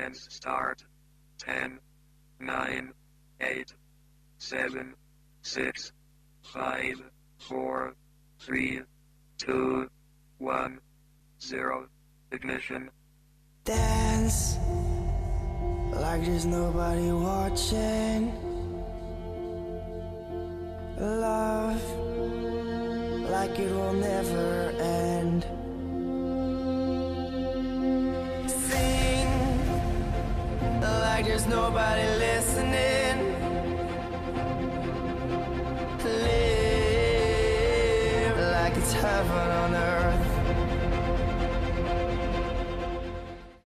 Dance start. 10, 9, 8, 7, 6, 5, 4, 3, 2, 1, 0. Ignition. Dance like there's nobody watching. Love like it will never end. Sing like there's nobody listening. Live like it's heaven on earth.